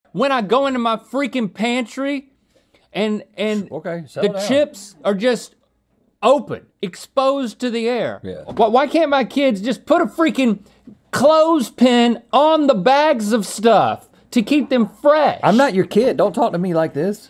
when I go into my freaking pantry and Okay, the down. chips are just open, exposed to the air. Yeah. Why can't my kids just put a freaking clothespin on the bags of stuff to keep them fresh? I'm not your kid. Don't talk to me like this.